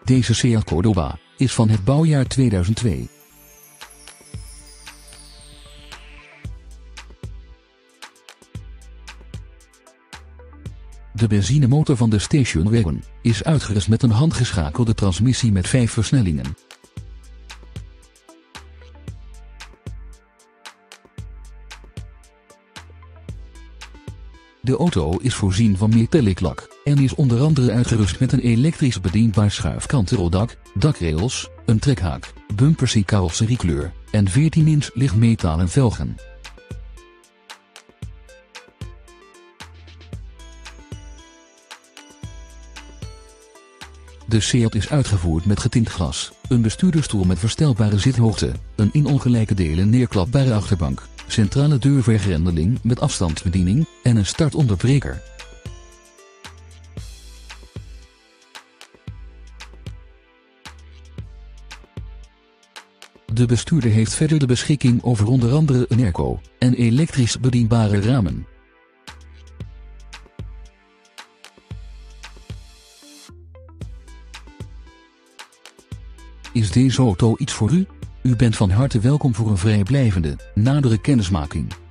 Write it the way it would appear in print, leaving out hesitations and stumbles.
Deze Seat Cordoba is van het bouwjaar 2002. De benzinemotor van de Station Wagon is uitgerust met een handgeschakelde transmissie met 5 versnellingen. De auto is voorzien van metallic lak en is onder andere uitgerust met een elektrisch bedienbaar schuifkantenroldak, dakrails, een trekhaak, bumpers in carrosseriekleur en 14-inch lichtmetalen velgen. De Seat is uitgevoerd met getint glas, een bestuurdersstoel met verstelbare zithoogte, een in ongelijke delen neerklapbare achterbank, centrale deurvergrendeling met afstandsbediening en een startonderbreker. De bestuurder heeft verder de beschikking over onder andere een airco en elektrisch bedienbare ramen. Is deze auto iets voor u? U bent van harte welkom voor een vrijblijvende, nadere kennismaking.